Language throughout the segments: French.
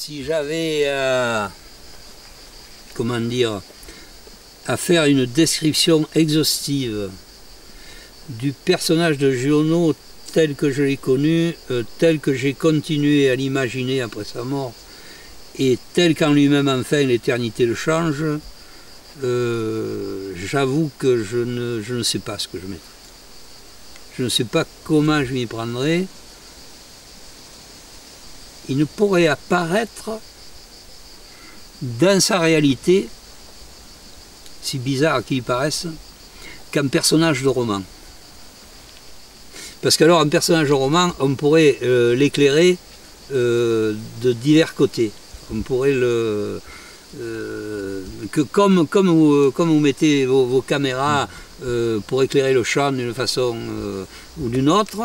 Si j'avais comment dire, à faire une description exhaustive du personnage de Giono tel que je l'ai connu, tel que j'ai continué à l'imaginer après sa mort, et tel qu'en lui-même enfin l'éternité le change, j'avoue que je ne sais pas ce que je mettrai. Je ne sais pas comment je m'y prendrai. Il ne pourrait apparaître dans sa réalité, si bizarre qu'il paraisse, qu'un personnage de roman. Parce qu'alors un personnage de roman, on pourrait l'éclairer de divers côtés. On pourrait le... comme vous mettez vos caméras pour éclairer le champ d'une façon ou d'une autre,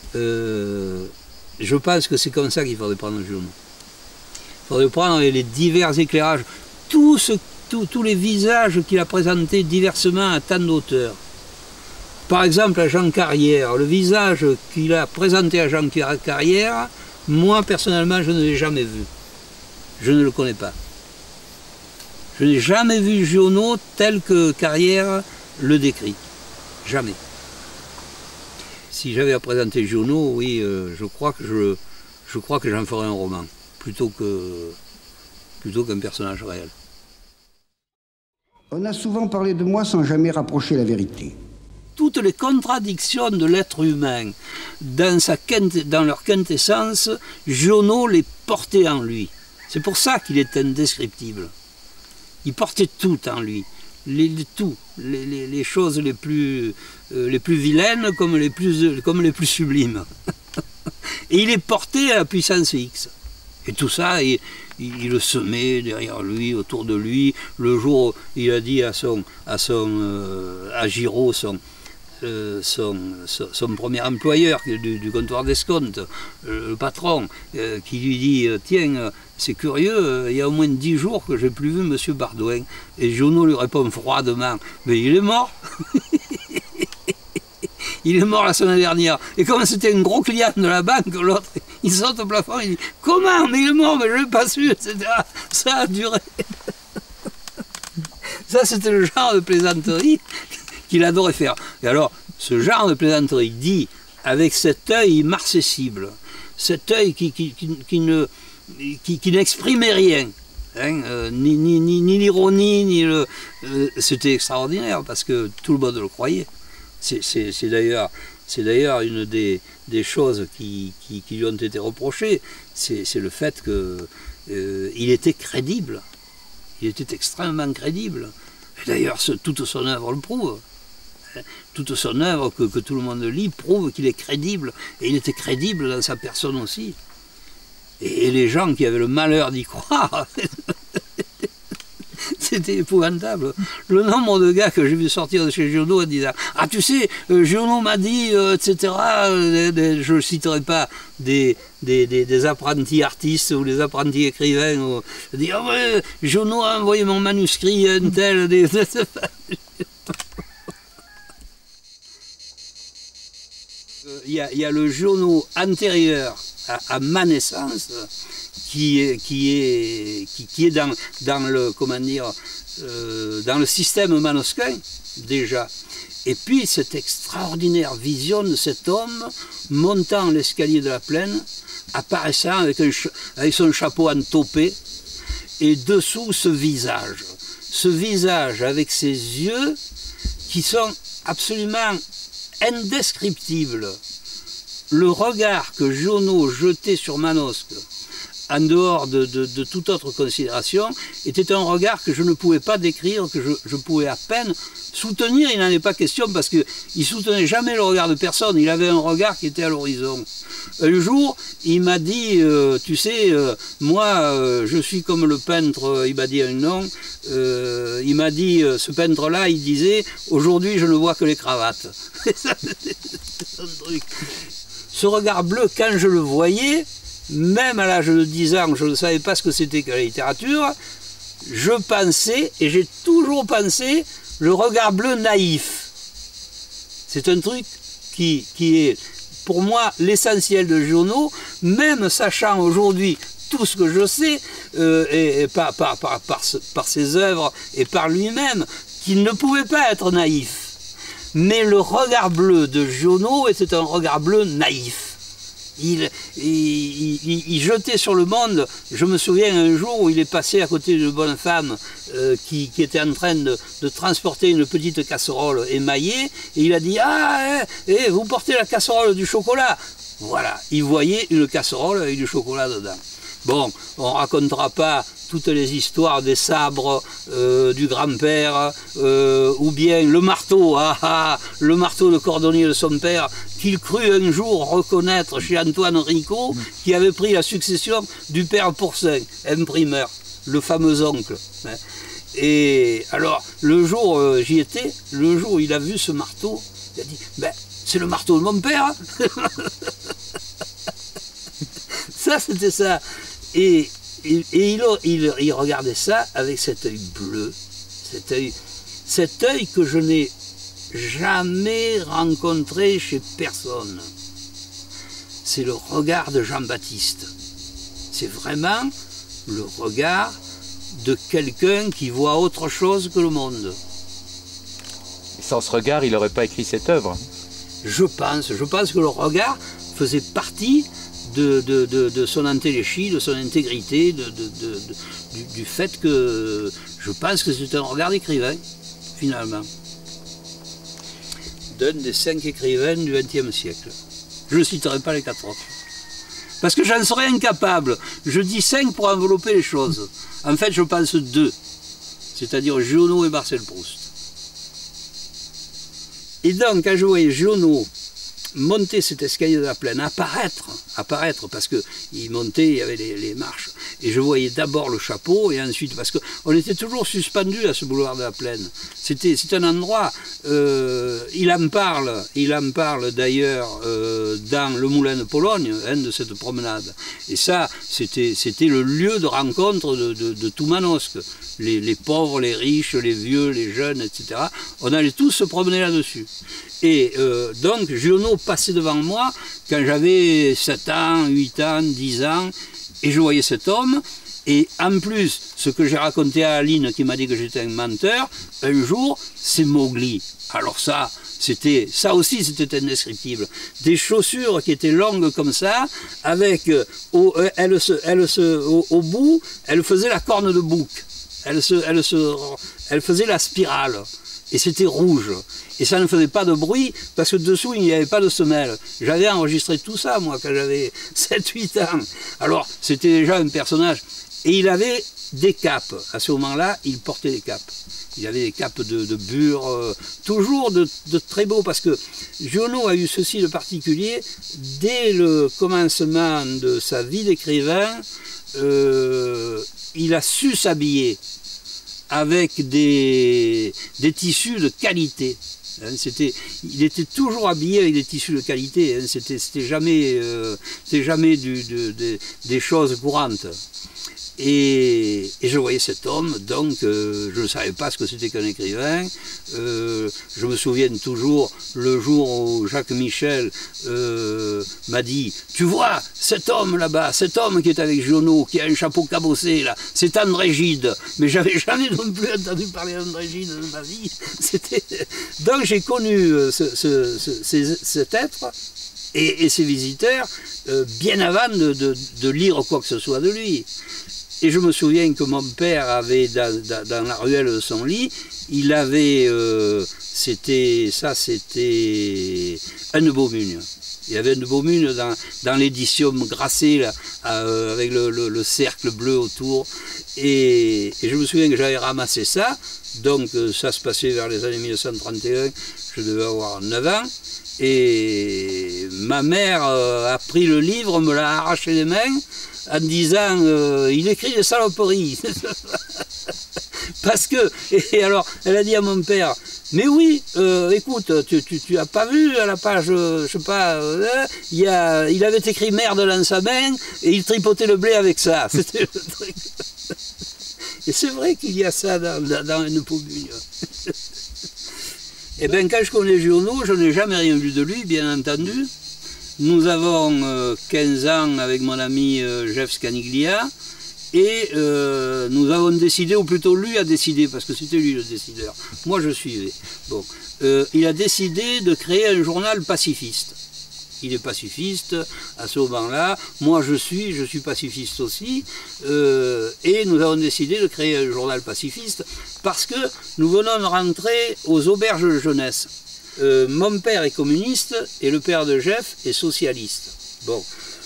je pense que c'est comme ça qu'il faudrait prendre Giono. Il faudrait prendre les divers éclairages, tous les visages qu'il a présentés diversement à tant d'auteurs. Par exemple, à Jean Carrière, le visage qu'il a présenté à Jean Carrière, moi personnellement je ne l'ai jamais vu. Je ne le connais pas. Je n'ai jamais vu Giono tel que Carrière le décrit. Jamais. Si j'avais à présenter Giono, oui, je crois que j'en ferais un roman, plutôt qu'un personnage réel. On a souvent parlé de moi sans jamais rapprocher la vérité. Toutes les contradictions de l'être humain, dans leur quintessence, Giono les portait en lui. C'est pour ça qu'il est indescriptible. Il portait tout en lui, les choses les plus vilaines comme les plus sublimes. Et il est porté à la puissance X. Et tout ça, il le semait derrière lui, autour de lui. Le jour où il a dit à Giraud, son premier employeur du comptoir d'escompte, le patron, qui lui dit « Tiens, c'est curieux, il y a au moins 10 jours que je n'ai plus vu M. Bardouin. » Et Giono lui répond froidement « Mais il est mort !» Il est mort la semaine dernière. Et comme c'était un gros client de la banque, l'autre, il saute au plafond, il dit « Comment? Mais il est mort, mais je ne l'ai pas su, etc. » Ça a duré. Ça, c'était le genre de plaisanterie qu'il adorait faire. Et alors, ce genre de plaisanterie dit avec cet œil marcessible, cet œil qui n'exprimait rien, hein, ni l'ironie, ni le... c'était extraordinaire parce que tout le monde le croyait. C'est d'ailleurs une des choses qui lui ont été reprochées, c'est le fait qu'il était crédible. Il était extrêmement crédible. D'ailleurs, toute son œuvre le prouve. Toute son œuvre que tout le monde lit prouve qu'il est crédible. Et il était crédible dans sa personne aussi. Et les gens qui avaient le malheur d'y croire, c'était épouvantable. Le nombre de gars que j'ai vu sortir de chez Giono en disant « Ah, tu sais, Giono m'a dit, etc. » Je ne citerai pas des apprentis artistes ou des apprentis écrivains. Ou, dire « Ah ouais, Giono a envoyé mon manuscrit à un tel... » Il y a le Giono antérieur à ma naissance qui est dans le, comment dire, dans le système manosquin déjà. Et puis cette extraordinaire vision de cet homme montant l'escalier de la plaine, apparaissant avec son chapeau en topé, et dessous ce visage avec ses yeux qui sont absolument indescriptibles. Le regard que Giono jetait sur Manosque, en dehors de toute autre considération, était un regard que je ne pouvais pas décrire, que je pouvais à peine soutenir. Il n'en est pas question parce qu'il ne soutenait jamais le regard de personne, il avait un regard qui était à l'horizon. Un jour, il m'a dit, tu sais, moi, je suis comme le peintre, il m'a dit un nom, il m'a dit, ce peintre-là, il disait, aujourd'hui, je ne vois que les cravates. C'est un truc. Ce regard bleu, quand je le voyais, même à l'âge de 10 ans, je ne savais pas ce que c'était que la littérature, je pensais, et j'ai toujours pensé, le regard bleu naïf. C'est un truc qui est, pour moi, l'essentiel de Giono, même sachant aujourd'hui tout ce que je sais, et par ses œuvres et par lui-même, qu'il ne pouvait pas être naïf. Mais le regard bleu de Giono était un regard bleu naïf. Il jetait sur le monde. Je me souviens un jour où il est passé à côté d'une bonne femme qui était en train de transporter une petite casserole émaillée, et il a dit « Ah, vous portez la casserole du chocolat !» Voilà, il voyait une casserole avec du chocolat dedans. Bon, on ne racontera pas toutes les histoires des sabres du grand-père, ou bien le marteau, le marteau de cordonnier de son père, qu'il crut un jour reconnaître chez Antoine Rico, qui avait pris la succession du père Pourcin, imprimeur, le fameux oncle. Et alors, le jour j'y étais, le jour où il a vu ce marteau, il a dit « Ben, c'est le marteau de mon père !» Ça, c'était ça. Et il regardait ça avec cet œil bleu, cet œil que je n'ai jamais rencontré chez personne. C'est le regard de Jean-Baptiste. C'est vraiment le regard de quelqu'un qui voit autre chose que le monde. Et sans ce regard, il n'aurait pas écrit cette œuvre. Je pense que le regard faisait partie de son intellégie, de son intégrité, du fait que je pense que c'est un regard d'écrivain, finalement. D'un des 5 écrivains du XXe siècle. Je ne citerai pas les 4 autres. Parce que j'en serais incapable. Je dis 5 pour envelopper les choses. En fait, je pense 2. C'est-à-dire Giono et Marcel Proust. Et donc, quand je voyais Giono monter cet escalier de la plaine, apparaître, parce qu'il montait, il y avait les marches. Et je voyais d'abord le chapeau, et ensuite, parce qu'on était toujours suspendu à ce boulevard de la plaine. C'est un endroit, il en parle d'ailleurs dans le Moulin de Pologne, de cette promenade. Et ça, c'était le lieu de rencontre de tout Manosque. Les pauvres, les riches, les vieux, les jeunes, etc. On allait tous se promener là-dessus. Et donc, Giono passait devant moi quand j'avais 7 ans, 8 ans, 10 ans, et je voyais cet homme. Et en plus, ce que j'ai raconté à Aline, qui m'a dit que j'étais un menteur, un jour, c'est Mowgli. Alors ça aussi, c'était indescriptible. Des chaussures qui étaient longues comme ça, avec au bout, elle faisait la corne de bouc. Elle faisait la spirale. Et c'était rouge. Et ça ne faisait pas de bruit, parce que dessous, il n'y avait pas de semelle. J'avais enregistré tout ça, moi, quand j'avais 7-8 ans. Alors, c'était déjà un personnage. Et il avait des capes. À ce moment-là, il portait des capes. Il avait des capes de bure, toujours de très beaux, parce que Giono a eu ceci de particulier. Dès le commencement de sa vie d'écrivain, il a su s'habiller avec des tissus de qualité. Il était toujours habillé avec des tissus de qualité. C'était jamais des choses courantes. Et je voyais cet homme, donc je ne savais pas ce que c'était qu'un écrivain. Je me souviens toujours le jour où Jacques Michel m'a dit « Tu vois, cet homme là-bas, cet homme qui est avec Giono, qui a un chapeau cabossé là, c'est André Gide. » Mais j'avais jamais non plus entendu parler d'André Gide de ma vie. Donc j'ai connu cet être et ses visiteurs bien avant de lire quoi que ce soit de lui. Et je me souviens que mon père avait, dans la ruelle de son lit, il avait, c'était un de Beaumune. Il y avait un de Beaumune dans l'édition grassée, là, avec le cercle bleu autour. Et je me souviens que j'avais ramassé ça, donc ça se passait vers les années 1931, je devais avoir 9 ans. Et ma mère a pris le livre, me l'a arraché des mains, en disant il écrit des saloperies. Parce que, et alors, elle a dit à mon père, mais oui, écoute, tu as pas vu à la page, je sais pas, il avait écrit merde dans sa main et il tripotait le blé avec ça. C'était le truc. Et c'est vrai qu'il y a ça dans une Beaumune. Eh bien, quand je connais Giono, je n'ai jamais rien vu de lui, bien entendu. nous avons 15 ans avec mon ami Jeff Scaniglia, et nous avons décidé, ou plutôt lui a décidé, parce que c'était lui le décideur, moi je suivais. Bon, il a décidé de créer un journal pacifiste. Il est pacifiste à ce moment-là, moi je suis pacifiste aussi, et nous avons décidé de créer un journal pacifiste parce que nous venons de rentrer aux auberges de jeunesse. Mon père est communiste et le père de Jeff est socialiste. Bon.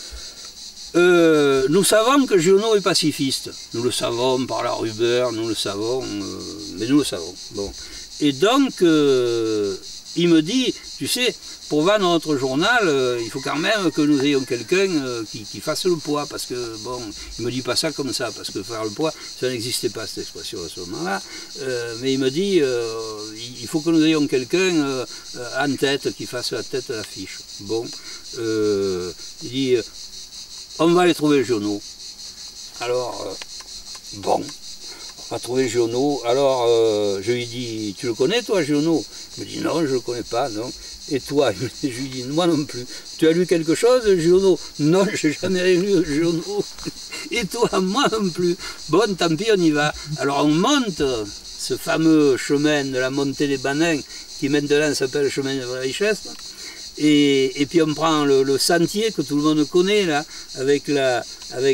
Nous savons que Giono est pacifiste. Nous le savons par la rumeur, nous le savons, mais nous le savons. Bon. Et donc, il me dit, tu sais, pour vendre notre journal, il faut quand même que nous ayons quelqu'un qui fasse le poids, parce que, bon, il me dit pas ça comme ça, parce que faire le poids, ça n'existait pas cette expression à ce moment-là, mais il me dit, il faut que nous ayons quelqu'un en tête, qui fasse la tête à l'affiche. Bon, il dit, on va aller trouver Giono. Alors, bon, on va trouver Giono. Alors, je lui dis, tu le connais toi, Giono? Il me dit, non, je ne le connais pas, non. Et toi? Je lui dis, moi non plus. Tu as lu quelque chose, Giono? Non, je n'ai jamais rien lu, Giono. Et toi? Moi non plus. Bon, tant pis, on y va. Alors, on monte ce fameux chemin de la montée des Banins, qui maintenant s'appelle le chemin de la richesse. Et puis on prend le sentier que tout le monde connaît, là, avec la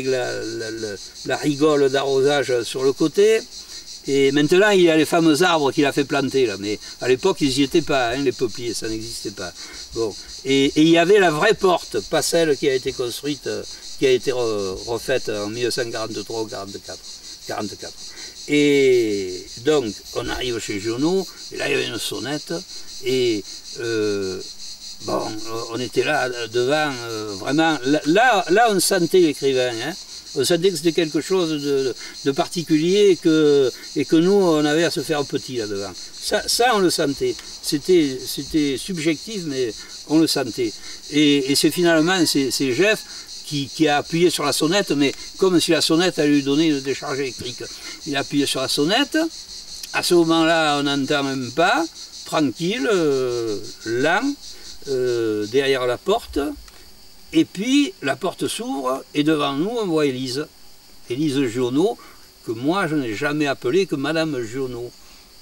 rigole d'arrosage sur le côté. Et maintenant, il y a les fameux arbres qu'il a fait planter, là. Mais à l'époque, ils n'y étaient pas, hein, les peupliers, ça n'existait pas. Bon. Et il y avait la vraie porte, pas celle qui a été construite, qui a été refaite en 1943 ou 1944. Et donc, on arrive chez Giono, et là, il y avait une sonnette, et bon, on était là, devant, vraiment, là, on sentait l'écrivain, hein. On sentait que c'était quelque chose de particulier et que nous, on avait à se faire petit là-devant. Ça, on le sentait. C'était subjectif, mais on le sentait. Et c'est finalement, c'est Jeff qui a appuyé sur la sonnette, mais comme si la sonnette allait lui donner une décharge électrique. Il a appuyé sur la sonnette. À ce moment-là, on n'entend même pas, tranquille, lent, derrière la porte. Et puis, la porte s'ouvre, et devant nous, on voit Élise. Élise Giono, que moi, je n'ai jamais appelée que Madame Giono.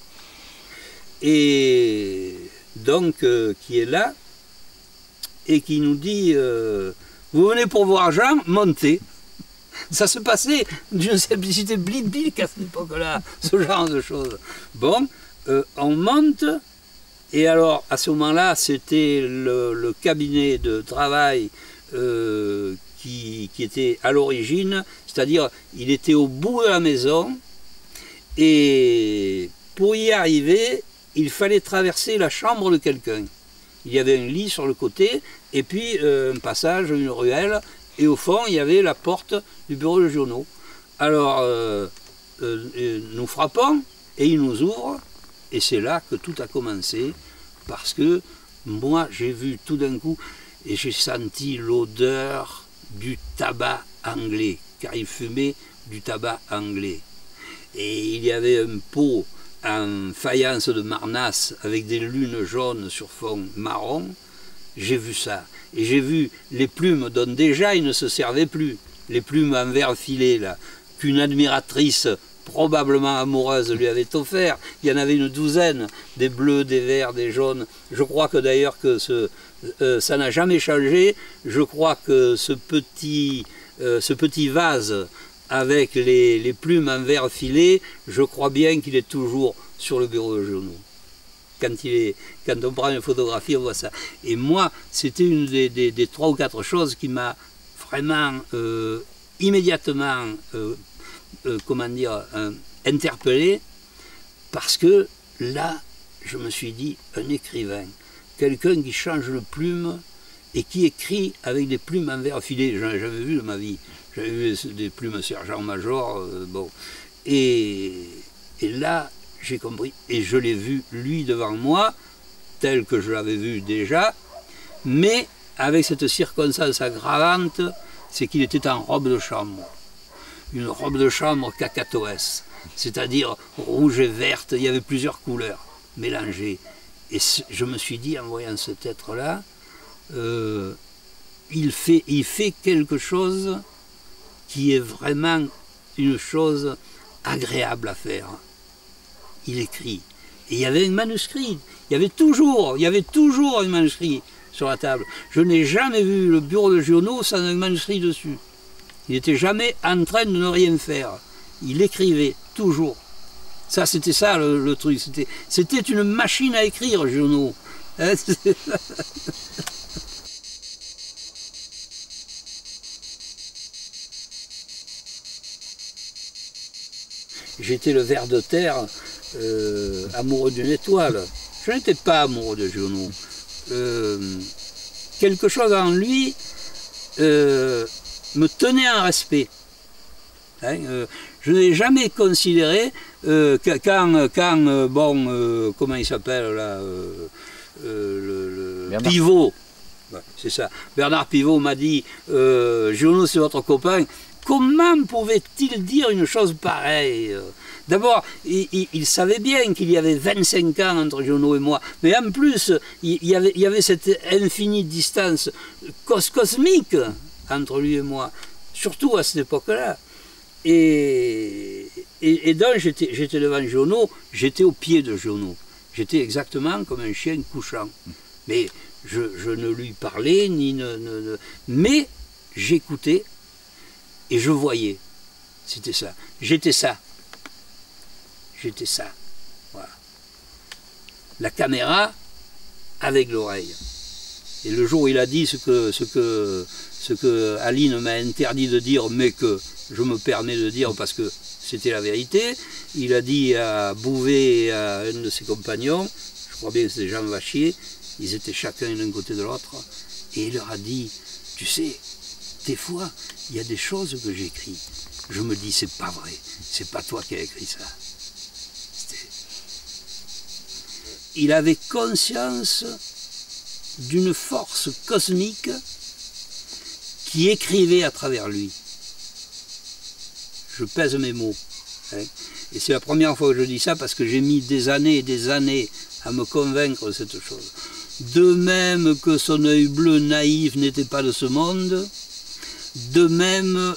Et donc, qui est là, et qui nous dit, vous venez pour voir Jean, montez. Ça se passait d'une simplicité biblique à cette époque-là, ce genre de choses. Bon, on monte, et alors, à ce moment-là, c'était le cabinet de travail qui était à l'origine, c'est-à-dire il était au bout de la maison, et pour y arriver, il fallait traverser la chambre de quelqu'un. Il y avait un lit sur le côté, et puis un passage, une ruelle, et au fond, il y avait la porte du bureau de Giono. Alors, nous frappons, et il nous ouvre, et c'est là que tout a commencé, parce que moi, j'ai vu tout d'un coup, et j'ai senti l'odeur du tabac anglais, car il fumait du tabac anglais. Et il y avait un pot en faïence de Marnasse avec des lunes jaunes sur fond marron. J'ai vu ça. Et j'ai vu les plumes dont déjà il ne se servait plus. Les plumes en verre filé, là, qu'une admiratrice probablement amoureuse lui avait offert. Il y en avait une douzaine, des bleus, des verts, des jaunes. Je crois que d'ailleurs que ça n'a jamais changé. Je crois que ce petit vase avec les plumes en verre filé, je crois bien qu'il est toujours sur le bureau de Giono. Quand on prend une photographie, on voit ça. Et moi, c'était une des 3 ou 4 choses qui m'a vraiment immédiatement comment dire, interpellé, parce que là, je me suis dit, un écrivain, quelqu'un qui change de plume et qui écrit avec des plumes en verre filé, j'en ai jamais vu de ma vie, j'avais vu des plumes sergent-major, bon, et là, j'ai compris, et je l'ai vu, lui, devant moi, tel que je l'avais vu déjà, mais avec cette circonstance aggravante, c'est qu'il était en robe de chambre. Une robe de chambre cacatoès, c'est-à-dire rouge et verte, il y avait plusieurs couleurs mélangées. Et je me suis dit, en voyant cet être-là, il fait quelque chose qui est vraiment une chose agréable à faire. Il écrit. Et il y avait un manuscrit. Il y avait toujours un manuscrit sur la table. Je n'ai jamais vu le bureau de Giono sans un manuscrit dessus. Il n'était jamais en train de ne rien faire. Il écrivait, toujours. Ça, c'était ça le truc. C'était une machine à écrire, Giono. Hein, j'étais le ver de terre amoureux d'une étoile. Je n'étais pas amoureux de Giono. Quelque chose en lui me tenait en respect. Hein, je n'ai jamais considéré comment il s'appelle là, le Pivot, ouais, c'est ça. Bernard Pivot m'a dit Giono c'est votre copain. Comment pouvait-il dire une chose pareille? D'abord, il savait bien qu'il y avait 25 ans entre Giono et moi, mais en plus, il y avait cette infinie distance cosmique entre lui et moi, surtout à cette époque-là. Et donc, j'étais devant Giono, j'étais au pied de Giono. J'étais exactement comme un chien couchant. Mais je ne lui parlais, mais j'écoutais. Et je voyais, c'était ça. J'étais ça. J'étais ça. Voilà. La caméra avec l'oreille. Et le jour où il a dit ce que Aline m'a interdit de dire, mais que je me permets de dire parce que c'était la vérité, il a dit à Bouvet et à un de ses compagnons, je crois bien que c'était Jean Vachier, ils étaient chacun d'un côté de l'autre, et il leur a dit, tu sais, des fois, il y a des choses que j'écris. Je me dis, c'est pas vrai. C'est pas toi qui as écrit ça. Il avait conscience d'une force cosmique qui écrivait à travers lui. Je pèse mes mots. Hein. Et c'est la première fois que je dis ça parce que j'ai mis des années et des années à me convaincre de cette chose. De même que son œil bleu naïf n'était pas de ce monde, de même,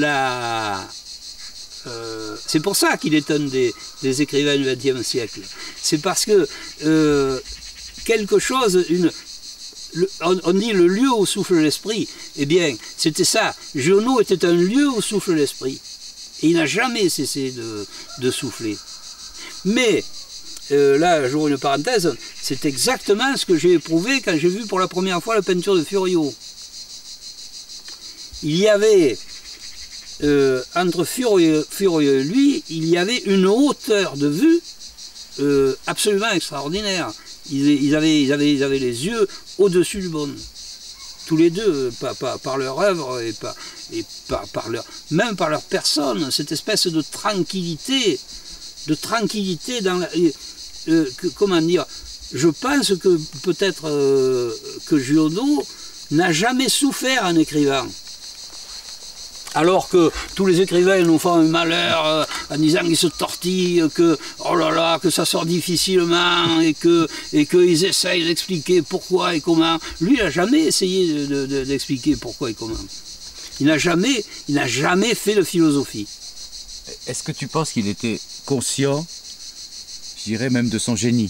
c'est pour ça qu'il est un des écrivains du XXe siècle. C'est parce que quelque chose, on dit le lieu où souffle l'esprit, eh bien, c'était ça. Giono était un lieu où souffle l'esprit. Et il n'a jamais cessé de souffler. Mais, là, j'ouvre une parenthèse, c'est exactement ce que j'ai éprouvé quand j'ai vu pour la première fois la peinture de Furio. Il y avait, entre Furio et lui, il y avait une hauteur de vue absolument extraordinaire. Ils avaient les yeux au-dessus du monde. Tous les deux, par leur œuvre même par leur personne, cette espèce de tranquillité dans la... comment dire, je pense que peut-être que Giono n'a jamais souffert en écrivant. Alors que tous les écrivains nous font un malheur en disant qu'ils se tortillent, que oh là là, que ça sort difficilement et qu'ils essayent d'expliquer pourquoi et comment. Lui, il n'a jamais essayé d'expliquer pourquoi et comment. Il n'a jamais fait de philosophie. Est-ce que tu penses qu'il était conscient, je dirais même de son génie?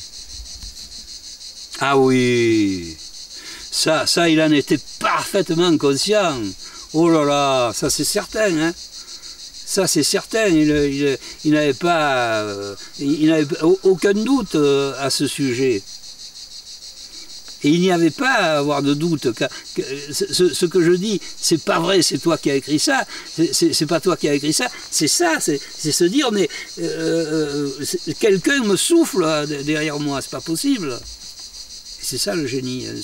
Ah oui, ça il en était parfaitement conscient. Oh là là, ça c'est certain, hein. Ça c'est certain, il n'avait pas aucun doute à ce sujet. Et il n'y avait pas à avoir de doute. Ce que je dis, c'est pas vrai, c'est toi qui as écrit ça, c'est pas toi qui as écrit ça, c'est ça, c'est se dire, mais quelqu'un me souffle derrière moi, c'est pas possible. C'est ça le génie, hein,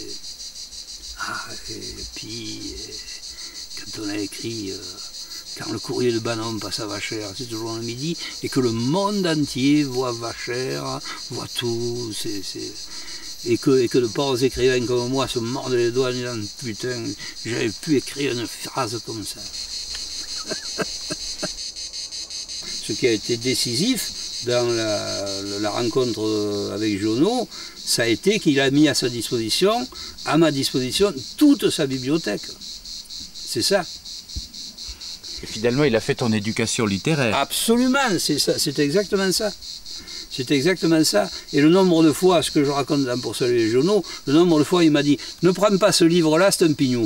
et puis... Quand on a écrit quand le courrier de Banhomme passe à Vachères, c'est toujours le midi, et que le monde entier voit Vachères, voit tout, et que de pauvres écrivains comme moi se mordent les doigts en disant putain, j'avais pu écrire une phrase comme ça. Ce qui a été décisif, dans la rencontre avec Giono, ça a été qu'il a mis à ma disposition, toute sa bibliothèque. C'est ça. Et finalement, il a fait ton éducation littéraire. Absolument, c'est exactement ça. C'est exactement ça. Et le nombre de fois, ce que je raconte dans Pour saluer Giono, le nombre de fois il m'a dit « Ne prends pas ce livre-là, c'est un pignouf. »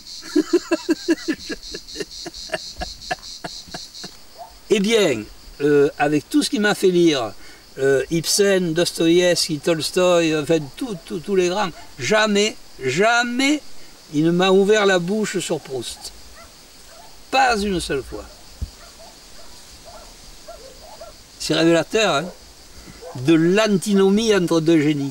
Eh bien, avec tout ce qu'il m'a fait lire, Ibsen, Dostoïevski, Tolstoï, enfin tous les grands, jamais il ne m'a ouvert la bouche sur Proust. Pas une seule fois. C'est révélateur, hein, de l'antinomie entre deux génies.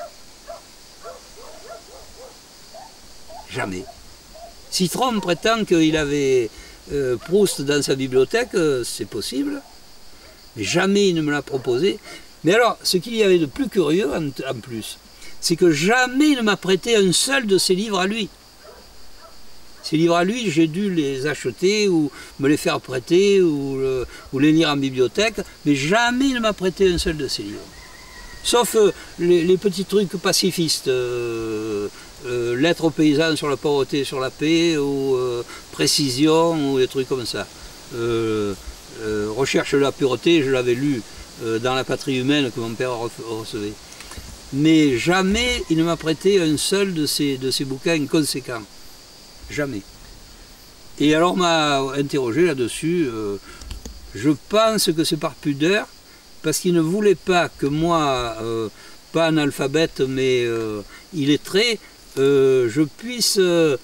Jamais. Citron prétend qu'il avait Proust dans sa bibliothèque, c'est possible, mais jamais il ne me l'a proposé. Mais alors, ce qu'il y avait de plus curieux en plus, c'est que jamais il ne m'a prêté un seul de ses livres à lui. Ces livres à lui, j'ai dû les acheter ou me les faire prêter ou les lire en bibliothèque, mais jamais il ne m'a prêté un seul de ses livres. Sauf les petits trucs pacifistes, lettres aux paysans sur la pauvreté et sur la paix, ou précision, ou des trucs comme ça. Recherche de la pureté, je l'avais lu dans La patrie humaine que mon père recevait. Mais jamais il ne m'a prêté un seul de ces bouquins conséquents. Jamais. Et alors m'a interrogé là-dessus. Je pense que c'est par pudeur, parce qu'il ne voulait pas que moi, pas analphabète mais illettré, je puisse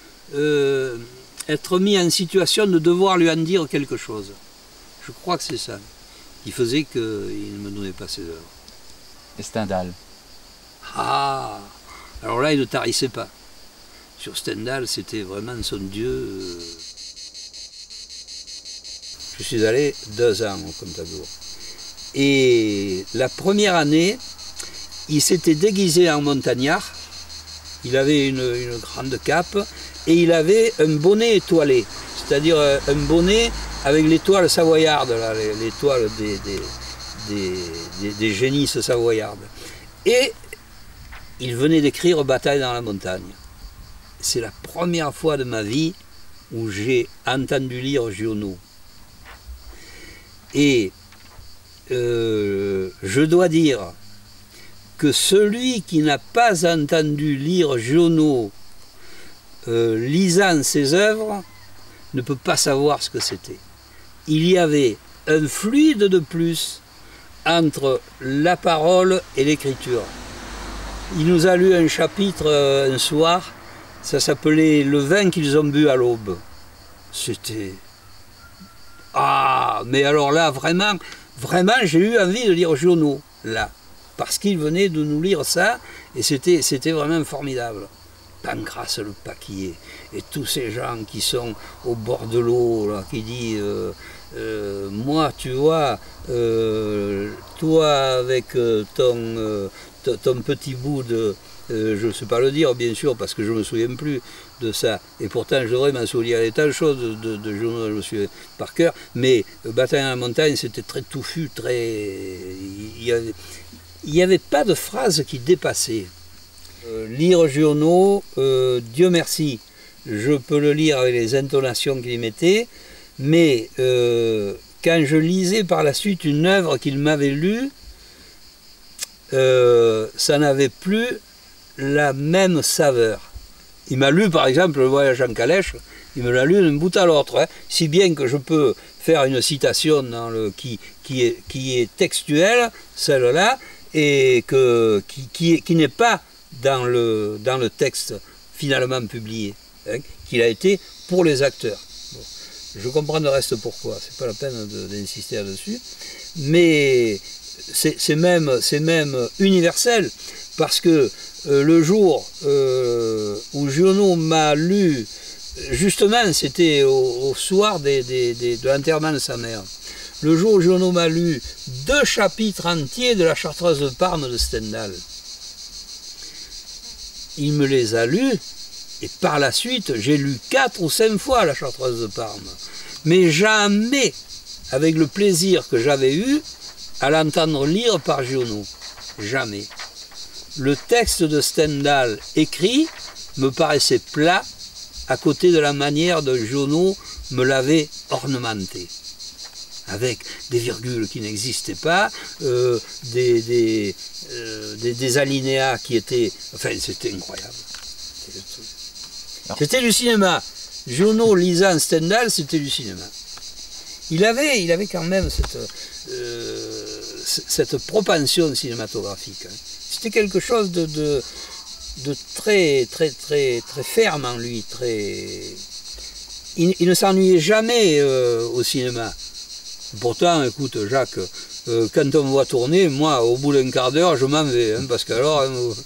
être mis en situation de devoir lui en dire quelque chose. Je crois que c'est ça qui faisait qu'il ne me donnait pas ses œuvres. Et Stendhal? Ah, alors là il ne tarissait pas. Sur Stendhal, c'était vraiment son dieu. Je suis allé 2 ans au Contadour. Et la première année, il s'était déguisé en montagnard. Il avait une grande cape et il avait un bonnet étoilé. C'est-à-dire un bonnet avec l'étoile savoyarde, l'étoile des génisses savoyardes. Et il venait d'écrire Bataille dans la montagne. C'est la première fois de ma vie où j'ai entendu lire Giono. Et je dois dire que celui qui n'a pas entendu lire Giono lisant ses œuvres ne peut pas savoir ce que c'était. Il y avait un fluide de plus entre la parole et l'écriture. Il nous a lu un chapitre un soir. Ça s'appelait « Le vin qu'ils ont bu à l'aube ». C'était... Ah, mais alors là, vraiment, j'ai eu envie de lire Giono, là. Parce qu'il venait de nous lire ça, et c'était vraiment formidable. Pancrace le Paquillet, et tous ces gens qui sont au bord de l'eau, là, qui disent moi, tu vois, toi avec ton petit bout de... je ne sais pas le dire, bien sûr, parce que je ne me souviens plus de ça. Et pourtant, je devrais m'en souvenir. Il y a tant de choses de Giono, je me souviens par cœur. Mais Bataille dans la montagne, c'était très touffu, très... Il n'y avait pas de phrase qui dépassait. Lire Giono, Dieu merci, je peux le lire avec les intonations qu'il y mettait, mais quand je lisais par la suite une œuvre qu'il m'avait lue, ça n'avait plus la même saveur. Il m'a lu par exemple Le voyage en calèche, il me l'a lu d'un bout à l'autre, hein, si bien que je peux faire une citation qui est textuelle, celle-là, et qui n'est pas dans le texte finalement publié, hein, qu'il a été pour les acteurs. Bon, je comprends le reste pourquoi, c'est pas la peine d'insister là-dessus, mais c'est même universel, parce que le jour où Giono m'a lu, justement c'était au soir de l'enterrement de sa mère, le jour où Giono m'a lu 2 chapitres entiers de la Chartreuse de Parme de Stendhal, il me les a lus, et par la suite j'ai lu 4 ou 5 fois la Chartreuse de Parme, mais jamais avec le plaisir que j'avais eu à l'entendre lire par Giono. Jamais. Le texte de Stendhal écrit me paraissait plat à côté de la manière dont Giono me l'avait ornementé. Avec des virgules qui n'existaient pas, des alinéas qui étaient... Enfin, c'était incroyable. C'était du cinéma. Giono lisant Stendhal, c'était du cinéma. Il avait quand même cette propension cinématographique. C'était quelque chose de très ferme en lui. Il ne s'ennuyait jamais au cinéma. Pourtant, écoute, Jacques, quand on me voit tourner, moi, au bout d'un quart d'heure, je m'en vais, hein, parce qu'alors...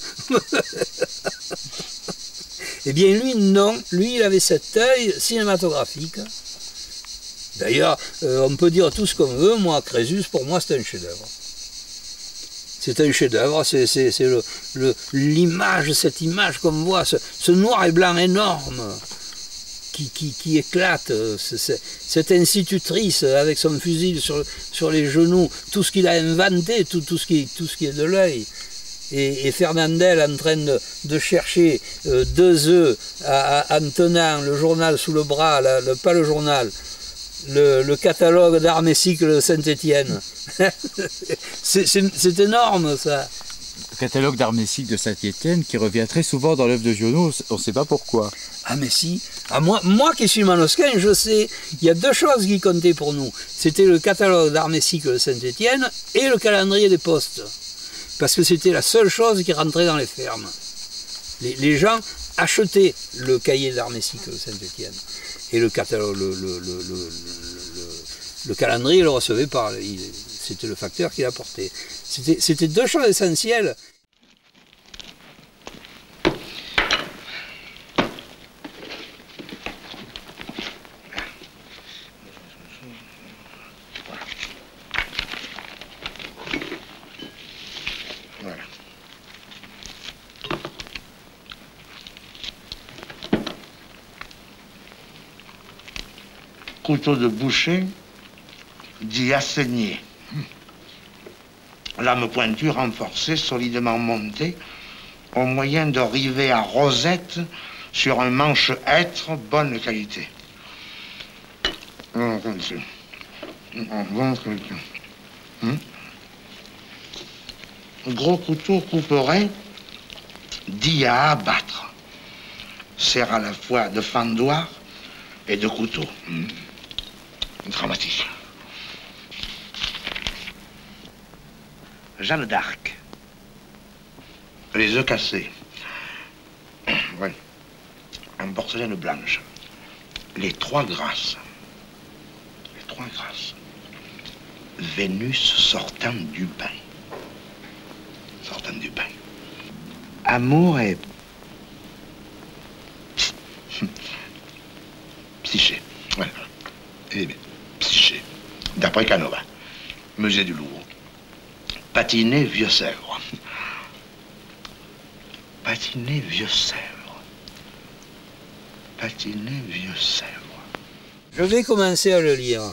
Eh bien, lui, non. Lui, il avait cet œil cinématographique. D'ailleurs, on peut dire tout ce qu'on veut. Moi, Crésus, pour moi, c'est un chef-d'œuvre. C'est un chef-d'œuvre. C'est l'image, cette image qu'on voit, ce noir et blanc énorme qui éclate. Cette institutrice avec son fusil sur les genoux, tout ce qu'il a inventé, tout ce qui est de l'œil. Et Fernandel en train de chercher 2 œufs en tenant le journal sous le bras, pas le journal, le catalogue d'art et cycle de Saint-Étienne. C'est énorme, ça. Le catalogue d'art et cycle de Saint-Étienne qui revient très souvent dans l'œuvre de Giono, on ne sait pas pourquoi. Ah mais si, moi qui suis manosquin, je sais, il y a 2 choses qui comptaient pour nous. C'était le catalogue d'art et cycle de Saint-Étienne et le calendrier des postes. Parce que c'était la seule chose qui rentrait dans les fermes. Les gens achetaient le cahier d'art et cycle de Saint-Étienne. Et le catalogue, le calendrier, il le recevait par... C'était le facteur qui l'apportait. C'était 2 choses essentielles. Voilà. Couteau de boucher dit assaigné. Lame pointue renforcée, solidement montée, au moyen de rivets à rosette sur un manche hêtre bonne qualité. Bonne qualité. Gros couteau couperet dit à abattre. Sert à la fois de fendoir et de couteau. Dramatique. Jeanne d'Arc. Les œufs cassés. Oui. En porcelaine blanche. Les 3 grâces. Les 3 grâces. Vénus sortant du bain. Sortant du bain. Amour et... Psyché. Voilà. Eh bien, Psyché. D'après Canova. Musée du Louvre. Patiné Vieux-Sèvres. Patiné Vieux-Sèvres. Patiné Vieux-Sèvres. Je vais commencer à le lire.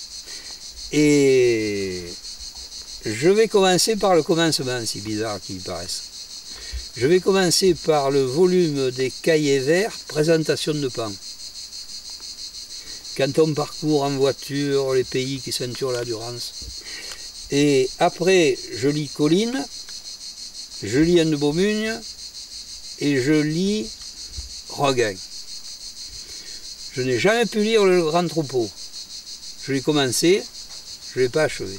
Et je vais commencer par le commencement, si bizarre qu'il paraisse. Je vais commencer par le volume des cahiers verts, présentation de Pan. Quand on parcourt en voiture les pays qui ceinturent la Durance. Et après, je lis Colline, je lis Anne de Beaumugne et je lis Roguin. Je n'ai jamais pu lire Le Grand Troupeau. Je l'ai commencé, je ne l'ai pas achevé.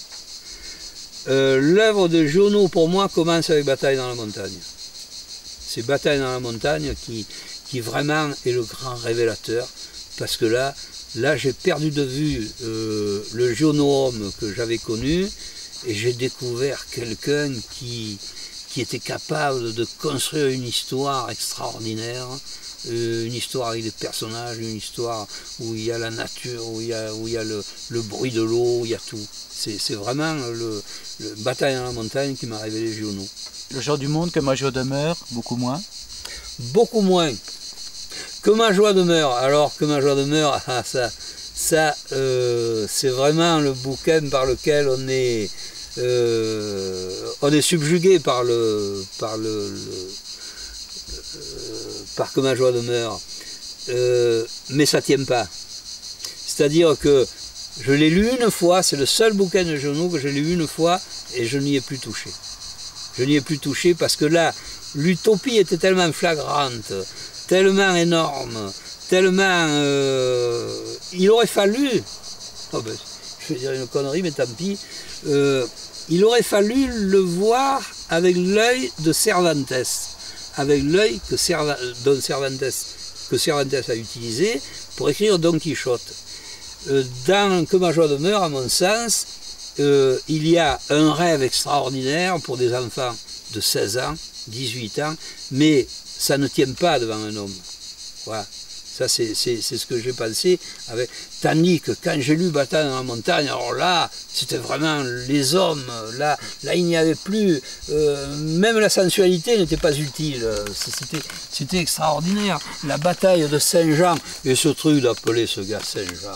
L'œuvre de Giono, pour moi, commence avec Bataille dans la montagne. C'est Bataille dans la montagne qui vraiment est le grand révélateur, parce que là j'ai perdu de vue le Giono homme que j'avais connu, et j'ai découvert quelqu'un qui était capable de construire une histoire extraordinaire, une histoire avec des personnages, une histoire où il y a la nature, où il y a le bruit de l'eau, où il y a tout. C'est vraiment le Bataille dans la montagne qui m'a révélé Giono. Le genre du monde que ma joie demeure, beaucoup moins. Beaucoup moins. Que ma joie demeure. Alors que ma joie demeure, ça ça, c'est vraiment le bouquin par lequel on est subjugué par par Que ma joie demeure. Mais ça ne tient pas. C'est-à-dire que je l'ai lu une fois, c'est le seul bouquin de Giono que je l'ai lu une fois et je n'y ai plus touché. Je n'y ai plus touché parce que là, l'utopie était tellement flagrante, tellement énorme, tellement... il aurait fallu... Oh ben, je vais dire une connerie, mais tant pis. Il aurait fallu le voir avec l'œil de Cervantes, avec l'œil que Cervantes a utilisé pour écrire Don Quichotte. Dans Que ma joie demeure, à mon sens, il y a un rêve extraordinaire pour des enfants de 16 ans, 18 ans, mais ça ne tient pas devant un homme. Voilà. Ça, c'est ce que j'ai pensé. Tandis que quand j'ai lu Bataille dans la montagne, alors là, c'était vraiment les hommes. Là il n'y avait plus... même la sensualité n'était pas utile. C'était extraordinaire. La bataille de Saint-Jean, et ce truc d'appeler ce gars Saint-Jean.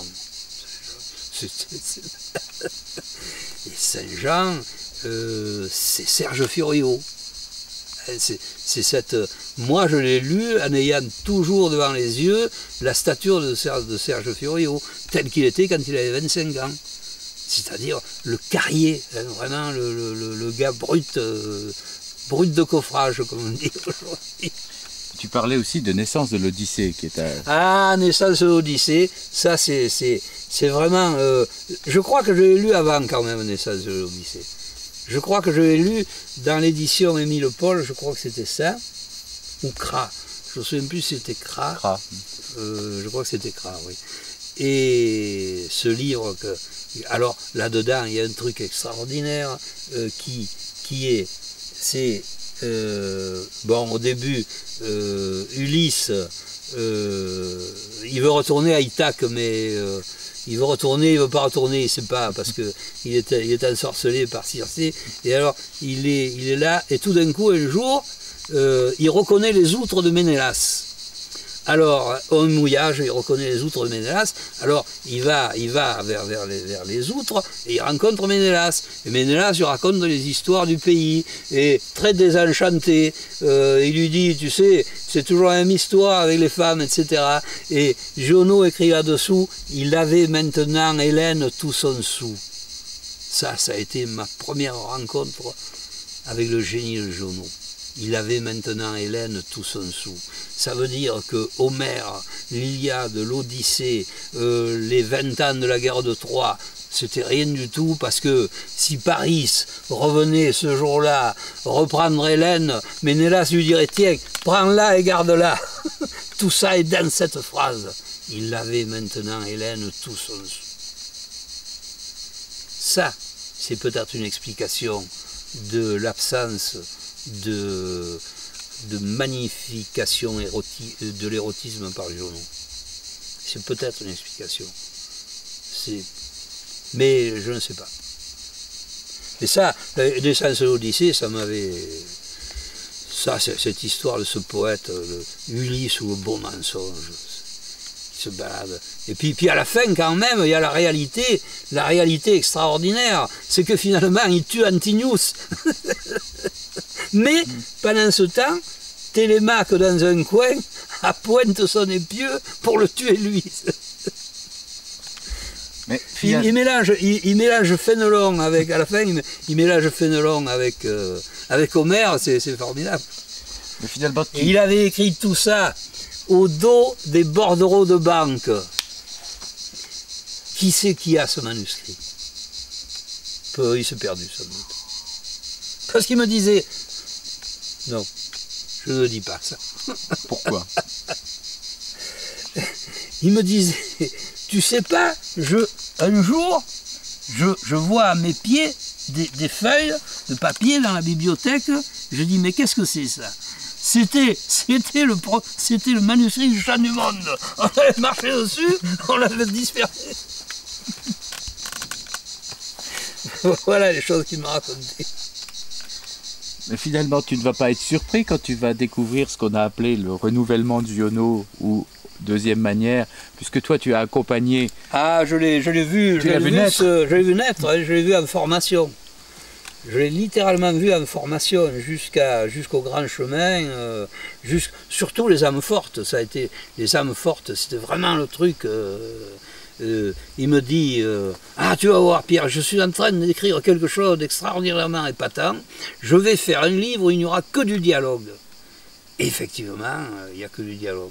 Et Saint-Jean, c'est Serge Furiot. C'est cette... Moi, je l'ai lu en ayant toujours devant les yeux la stature de Serge Furiot, tel qu'il était quand il avait 25 ans. C'est-à-dire le carrier, hein, vraiment le gars brut, brut de coffrage, comme on dit aujourd'hui. Tu parlais aussi de Naissance de l'Odyssée, qui est Ah, Naissance de l'Odyssée, ça c'est vraiment... je crois que je l'ai lu avant quand même, Naissance de l'Odyssée. Je crois que je l'ai lu dans l'édition Émile Paul, je crois que c'était ça, ou Cra. Je ne me souviens plus si c'était Cra. Je crois que c'était Cra, oui. Et ce livre, alors là-dedans, il y a un truc extraordinaire c'est bon, au début, Ulysse, il veut retourner à Ithaque, mais... il veut retourner, il ne veut pas retourner, il ne sait pas, parce qu'il est ensorcelé par Circé. Et alors, il est là, et tout d'un coup, un jour, il reconnaît les outres de Ménélas. Alors, au mouillage, il reconnaît les outres de Ménélas. Alors, il va vers les outres, et il rencontre Ménélas. Et Ménélas lui raconte les histoires du pays, et très désenchanté. Il lui dit, tu sais, c'est toujours la même histoire avec les femmes, etc. Et Giono écrit là-dessous, il avait maintenant Hélène tout son sou. Ça a été ma première rencontre avec le génie de Giono. Il avait maintenant Hélène tout son sou. Ça veut dire que Homère, l'Iliade, l'Odyssée, les 20 ans de la guerre de Troie, c'était rien du tout, parce que si Paris revenait ce jour-là reprendre Hélène, Ménélas lui dirait, tiens, prends-la et garde-la. Tout ça est dans cette phrase. Il avait maintenant Hélène tout son sou. Ça, c'est peut-être une explication de l'absence de magnification de l'érotisme par Giono. C'est peut-être une explication. Mais je ne sais pas. Et ça, Naissance de l'Odyssée, ça m'avait... Ça, cette histoire de ce poète, Ulysse ou le beau mensonge, qui se balade. Et puis à la fin, quand même, il y a la réalité extraordinaire, c'est que finalement, il tue Antinous. Mais, pendant ce temps, Télémaque, dans un coin, appointe son épieu pour le tuer lui. Mais il mélange Fénelon avec, à la fin, il mélange Fénelon avec Homère, c'est formidable. Mais finalement, Et il avait écrit tout ça au dos des bordereaux de banque. Qui c'est qui a ce manuscrit? Il s'est perdu, sans doute. Parce qu'il me disait, non, je ne dis pas ça. Pourquoi? Il me disait, tu sais pas, un jour, je vois à mes pieds des feuilles de papier dans la bibliothèque. Je dis, mais qu'est-ce que c'est ça? C'était le manuscrit du Chant du Monde. On avait marché dessus, on l'avait dispersé. Voilà les choses qu'il m'a racontées. Mais finalement, tu ne vas pas être surpris quand tu vas découvrir ce qu'on a appelé le renouvellement de Giono, où deuxième manière, puisque toi tu as accompagné... Ah, je l'ai vu, Tu l'as vu naître. je l'ai vu naître, hein, je l'ai vu en formation. Je l'ai littéralement vu en formation jusqu'au grand chemin, surtout les âmes fortes. Ça a été les âmes fortes, c'était vraiment le truc. Il me dit ah, tu vas voir Pierre, je suis en train d'écrire quelque chose d'extraordinairement épatant. Je vais faire un livre où il n'y aura que du dialogue. Et effectivement, il n'y a que du dialogue.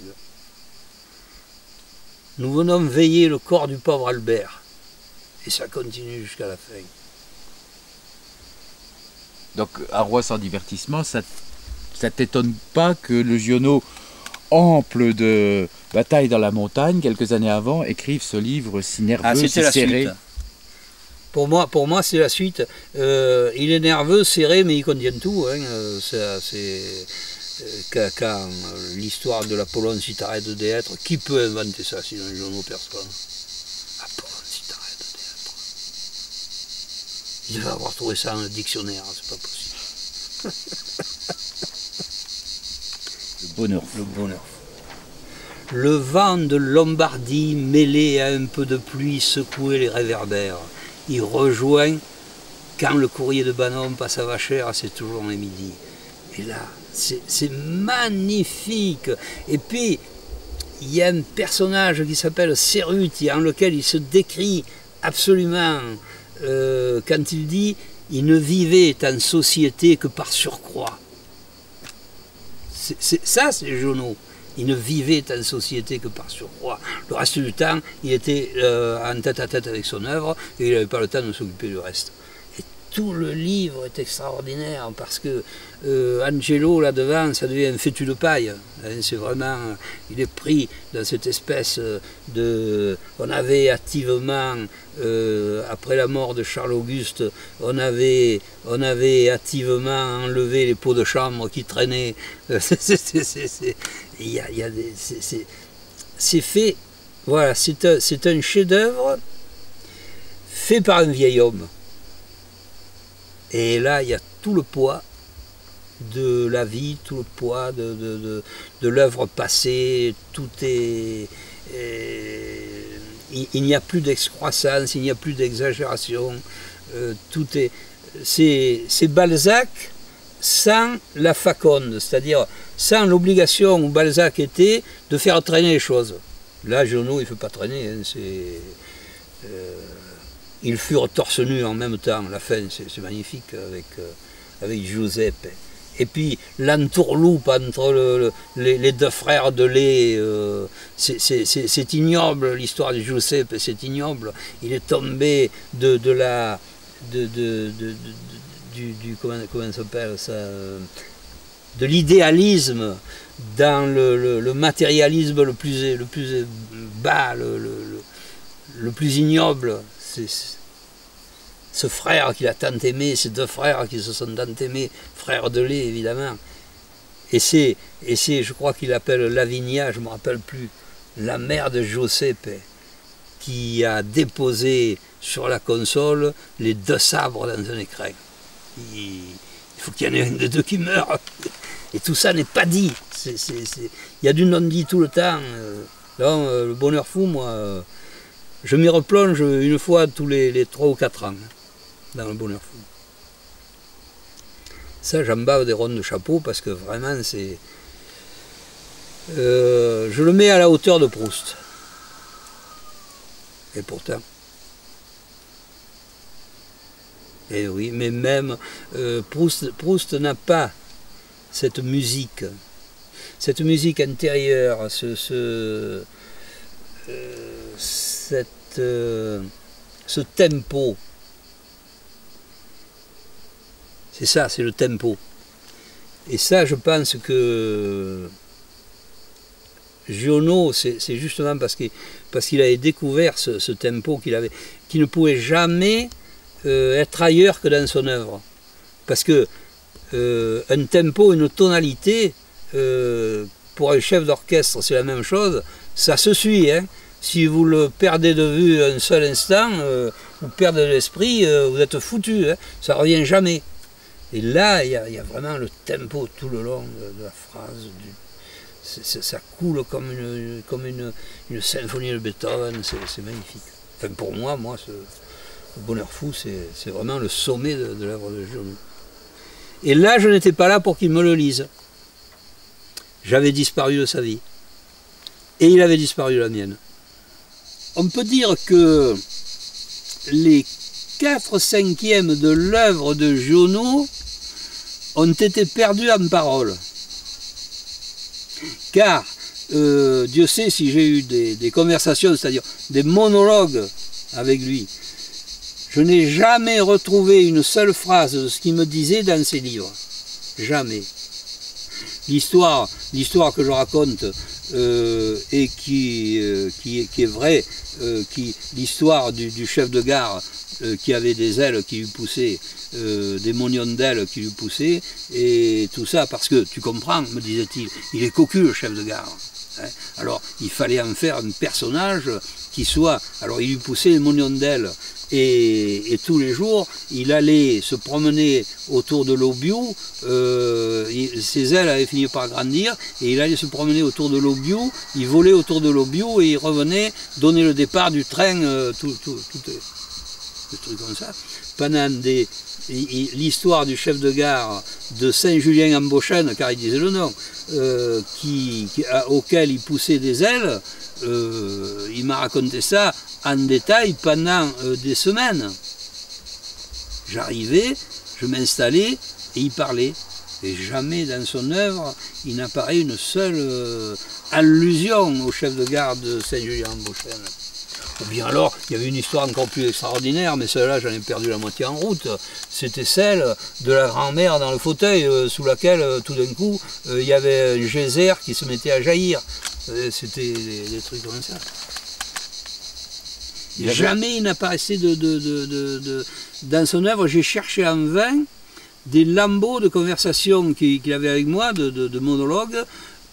Nous venons veiller le corps du pauvre Albert. Et ça continue jusqu'à la fin. Donc, Un roi sans divertissement, ça t'étonne pas que le Giono, ample de bataille dans la montagne, quelques années avant, écrive ce livre si nerveux, si serré. Pour moi c'est la suite. Il est nerveux, serré, mais il contient tout. Hein. Quand l'histoire de l'Apollon si t'arrête d'être, qui peut inventer ça sinon le Giono personne? Apollon si t'arrête d'être. Il devait avoir trouvé ça dans le dictionnaire, c'est pas possible. Le bonheur. Le bonheur. Le vent de Lombardie mêlé à un peu de pluie secouait les réverbères. Il rejoint quand le courrier de Banon passe à Vachères, c'est toujours les midi. Et là, c'est magnifique. Et puis, il y a un personnage qui s'appelle Cerruti, en lequel il se décrit absolument, quand il dit « il ne vivait en société que par surcroît ». Ça, c'est Giono. Il ne vivait en société que par surcroît. Le reste du temps, il était en tête à tête avec son œuvre et il n'avait pas le temps de s'occuper du reste. Et tout le livre est extraordinaire parce que Angelo, là-devant, ça devient un fétu de paille. C'est vraiment, il est pris dans cette espèce de... On avait activement, après la mort de Charles-Auguste, on avait activement enlevé les pots de chambre qui traînaient. C'est fait, voilà, c'est un chef-d'œuvre fait par un vieil homme. Et là, il y a tout le poids de la vie, tout le poids de l'œuvre passée, tout est... il n'y a plus d'excroissance, il n'y a plus d'exagération, tout est... C'est Balzac sans la faconde, c'est-à-dire sans l'obligation où Balzac était de faire traîner les choses. Là, Giono, il ne fait pas traîner, hein, ils furent torse nu en même temps, la fin, c'est magnifique avec Giuseppe. Et puis l'entourloupe entre les deux frères de lait, c'est ignoble, l'histoire de Giuseppe, c'est ignoble. Il est tombé comment s'appelle ça, de l'idéalisme dans le matérialisme le plus bas, le plus ignoble. Ce frère qu'il a tant aimé, ces deux frères qui se sont tant aimés, frères de lait évidemment. Et c'est je crois qu'il appelle Lavinia, je ne me rappelle plus, la mère de Giuseppe, qui a déposé sur la console les deux sabres dans un écrin. Il faut qu'il y en ait un des deux qui meure. Et tout ça n'est pas dit. Il y a du non-dit tout le temps. Là, le bonheur fou, moi, je m'y replonge une fois tous les 3 ou 4 ans, dans le bonheur fou. Ça, j'en bave des rondes de chapeau parce que vraiment, c'est... je le mets à la hauteur de Proust. Et pourtant... Et oui, mais même Proust n'a pas cette musique intérieure, ce tempo. C'est ça, c'est le tempo. Et ça, je pense que Giono, c'est justement parce qu'il avait découvert ce tempo qu'il ne pouvait jamais être ailleurs que dans son œuvre. Parce que un tempo, une tonalité, pour un chef d'orchestre, c'est la même chose, ça se suit. Hein. Si vous le perdez de vue un seul instant, vous perdez l'esprit, vous êtes foutu, hein. Ça ne revient jamais. Et là, il y a vraiment le tempo tout le long de la phrase. Ça coule comme une symphonie de Beethoven, c'est magnifique. Enfin, pour moi, le Bonheur fou, c'est vraiment le sommet de l'œuvre de Giono. Et là, je n'étais pas là pour qu'il me le lise. J'avais disparu de sa vie. Et il avait disparu de la mienne. On peut dire que les 4/5 de l'œuvre de Giono ont été perdus en parole. Car, Dieu sait si j'ai eu des conversations, c'est-à-dire des monologues avec lui. Je n'ai jamais retrouvé une seule phrase de ce qu'il me disait dans ses livres. Jamais. L'histoire que je raconte et qui est vraie, l'histoire du chef de gare qui avait des ailes qui lui poussaient, des mognons d'ailes qui lui poussaient, et tout ça parce que, tu comprends, me disait-il, il est cocu le chef de gare. Hein. Alors il fallait en faire un personnage qui soit, alors il lui poussait des mognons d'ailes, et tous les jours, il allait se promener autour de l'Aubiou, ses ailes avaient fini par grandir, et il allait se promener autour de l'Aubiou, il volait autour de l'Aubiou, et il revenait donner le départ du train, des trucs comme ça. Pendant l'histoire du chef de gare de Saint-Julien-en-Beauchêne, car il disait le nom, auquel il poussait des ailes, il m'a raconté ça en détail pendant des semaines. J'arrivais, je m'installais et il parlait. Et jamais dans son œuvre, il n'apparaît une seule allusion au chef de gare de Saint-Julien-en-Beauchêne. Ou bien alors, il y avait une histoire encore plus extraordinaire, mais celle-là, j'en ai perdu la moitié en route. C'était celle de la grand-mère dans le fauteuil, sous laquelle, tout d'un coup, il y avait un geyser qui se mettait à jaillir. C'était des trucs comme ça. Jamais il n'apparaissait dans son œuvre. J'ai cherché en vain des lambeaux de conversation qu'il avait avec moi, de monologues,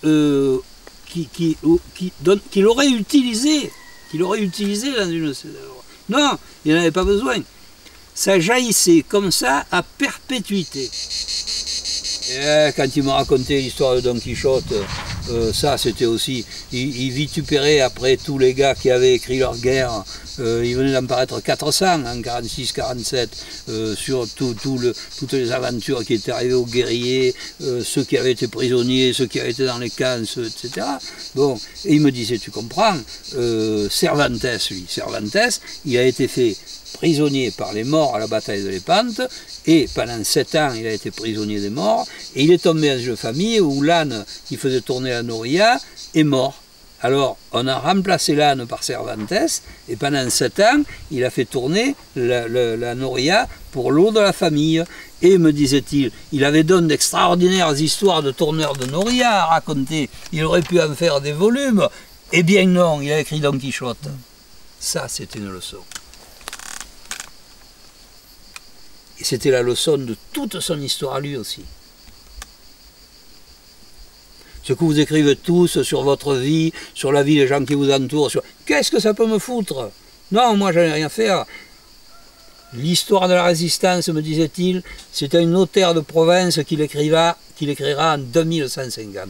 qu'il aurait utilisé. Dans une de ses œuvres. Non, il n'en avait pas besoin. Ça jaillissait comme ça à perpétuité. Et quand il m'a raconté l'histoire de Don Quichotte, ça c'était aussi, il vitupérait après tous les gars qui avaient écrit leur guerre. Il venait d'en paraître 400 en 46-47 sur toutes les aventures qui étaient arrivées aux guerriers, ceux qui avaient été prisonniers, ceux qui avaient été dans les camps, etc. Bon, et il me disait, tu comprends, Cervantes, il a été fait prisonnier par les morts à la bataille de Lépante, et pendant 7 ans, il a été prisonnier des morts, et il est tombé dans une famille où l'âne qui faisait tourner la nourrière est mort. Alors, on a remplacé l'âne par Cervantes, et pendant 7 ans, il a fait tourner la nourrière pour l'eau de la famille. Et, me disait-il, il avait donné d'extraordinaires histoires de tourneurs de nourrière à raconter. Il aurait pu en faire des volumes. Eh bien non, il a écrit Don Quichotte. Ça, c'était une leçon. Et c'était la leçon de toute son histoire à lui aussi. Ce que vous écrivez tous sur votre vie, sur la vie des gens qui vous entourent, qu'est-ce que ça peut me foutre? Non, moi j'en ai rien à faire. L'histoire de la résistance, me disait-il, c'est un notaire de province qui l'écrira en 2150.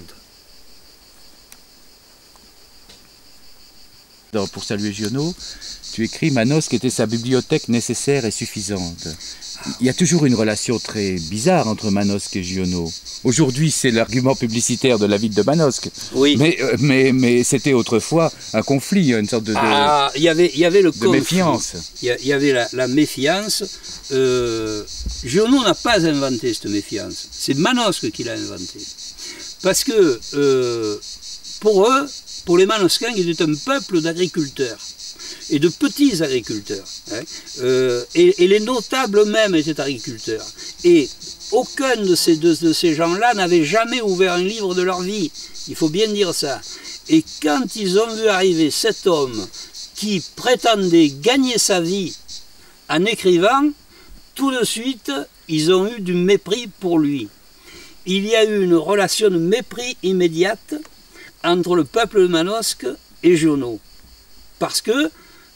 Pour saluer Giono, tu écris Manosque était sa bibliothèque nécessaire et suffisante. Il y a toujours une relation très bizarre entre Manosque et Giono. Aujourd'hui, c'est l'argument publicitaire de la ville de Manosque. Oui. Mais c'était autrefois un conflit, une sorte de il y avait le conflit. Méfiance. Il y avait la méfiance. Giono n'a pas inventé cette méfiance. C'est Manosque qui l'a inventé. Parce que pour eux, pour les Manosquins, ils étaient un peuple d'agriculteurs. Et de petits agriculteurs. Hein. Et les notables même étaient agriculteurs. Et aucun de ces gens-là n'avait jamais ouvert un livre de leur vie. Il faut bien dire ça. Et quand ils ont vu arriver cet homme qui prétendait gagner sa vie en écrivant, tout de suite, ils ont eu du mépris pour lui. Il y a eu une relation de mépris immédiate entre le peuple de Manosque et Giono. Parce que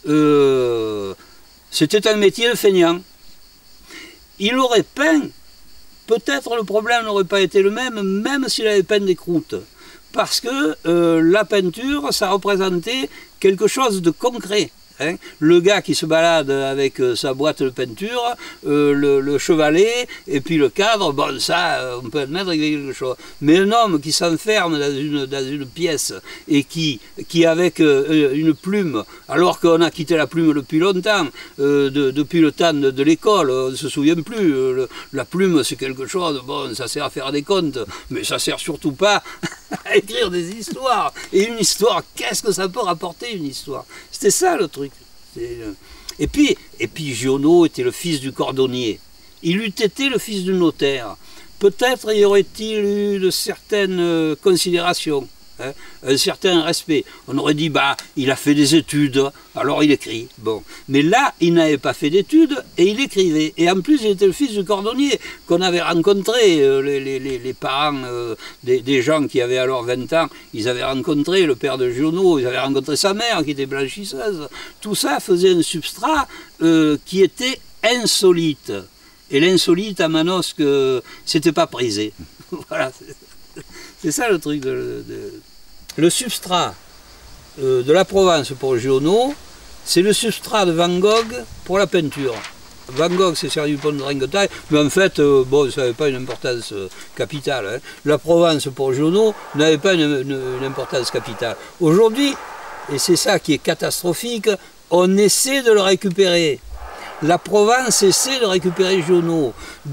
c'était un métier de feignant. Il aurait peint, peut-être le problème n'aurait pas été le même s'il avait peint des croûtes. parce que la peinture, ça représentait quelque chose de concret. Hein, le gars qui se balade avec sa boîte de peinture, le chevalet et puis le cadre, bon ça on peut admettre quelque chose. Mais un homme qui s'enferme dans une pièce et qui avec une plume, alors qu'on a quitté la plume depuis longtemps, depuis le temps de l'école, on ne se souvient plus, la plume c'est quelque chose, bon ça sert à faire des comptes, mais ça sert surtout pas à écrire des histoires. Et une histoire, qu'est-ce que ça peut rapporter une histoire? C'était ça le truc. Et puis Giono était le fils du cordonnier. Il eût été le fils du notaire. Peut-être y aurait-il eu de certaines considérations, hein, un certain respect. On aurait dit, bah, il a fait des études, alors il écrit. Bon. Mais là, il n'avait pas fait d'études et il écrivait. Et en plus, il était le fils du cordonnier qu'on avait rencontré. Les parents des gens qui avaient alors 20 ans, ils avaient rencontré le père de Giono, ils avaient rencontré sa mère qui était blanchisseuse. Tout ça faisait un substrat qui était insolite. Et l'insolite à Manosque, c'était pas prisé. Voilà, c'est ça le truc. Le substrat de la Provence pour Giono, c'est le substrat de Van Gogh pour la peinture. Van Gogh s'est servi du pont de Dringuetaille, mais en fait, bon, ça n'avait pas une importance capitale. Hein. La Provence pour Giono n'avait pas une importance capitale. Aujourd'hui, et c'est ça qui est catastrophique, on essaie de le récupérer. La Provence essaie de récupérer Giono,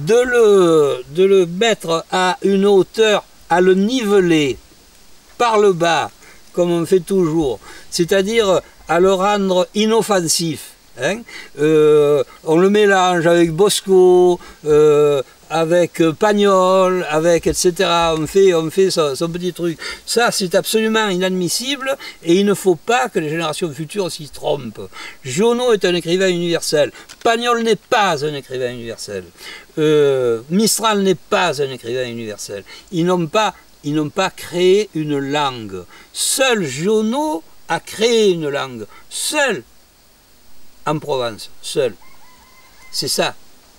de le mettre à une hauteur, à le niveler par le bas, comme on fait toujours, c'est-à-dire à le rendre inoffensif. Hein. On le mélange avec Bosco, avec Pagnol, avec etc. On fait son petit truc. Ça, c'est absolument inadmissible et il ne faut pas que les générations futures s'y trompent. Giono est un écrivain universel. Pagnol n'est pas un écrivain universel. Mistral n'est pas un écrivain universel. Ils n'ont pas créé une langue. Seul Giono a créé une langue. Seul en Provence. Seul. C'est ça.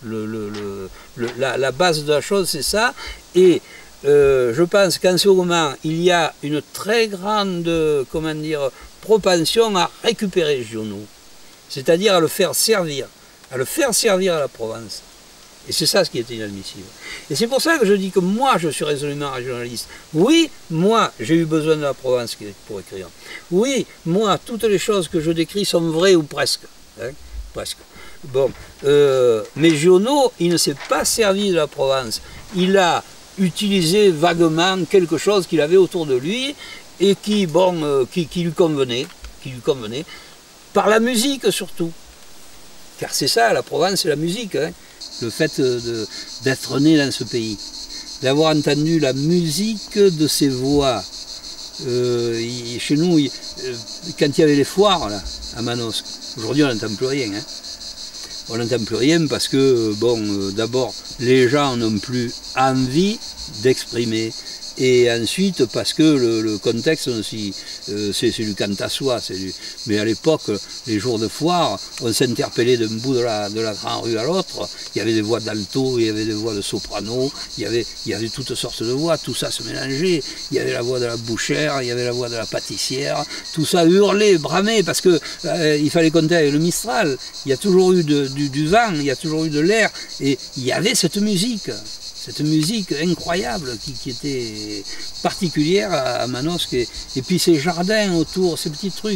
La base de la chose, c'est ça. Et je pense qu'en ce moment, il y a une très grande, comment dire, propension à récupérer Giono. C'est-à-dire à le faire servir à la Provence. Et c'est ça ce qui est inadmissible. Et c'est pour ça que je dis que moi, je suis résolument régionaliste. Oui, moi, j'ai eu besoin de la Provence pour écrire. Oui, moi, toutes les choses que je décris sont vraies ou presque. Hein, presque. Bon, mais Giono, il ne s'est pas servi de la Provence. Il a utilisé vaguement quelque chose qu'il avait autour de lui et qui lui convenait, par la musique surtout. Car c'est ça, la Provence, c'est la musique. Hein. Le fait d'être né dans ce pays, d'avoir entendu la musique de ses voix. Chez nous, quand il y avait les foires là, à Manosque, aujourd'hui on n'entend plus rien. Hein. On n'entend plus rien parce que, bon, d'abord, les gens n'ont plus envie d'exprimer. Et ensuite, parce que le contexte aussi, c'est du cant à soi. Mais à l'époque, les jours de foire, on s'interpellait d'un bout de la grande rue à l'autre. Il y avait des voix d'alto, il y avait des voix de soprano, il y avait toutes sortes de voix, tout ça se mélangeait. Il y avait la voix de la bouchère, il y avait la voix de la pâtissière, tout ça hurlait, bramait, parce que il fallait compter avec le Mistral. Il y a toujours eu du vent, il y a toujours eu de l'air, et il y avait cette musique incroyable qui était particulière à Manosque, et puis ces jardins autour, ces petits trucs.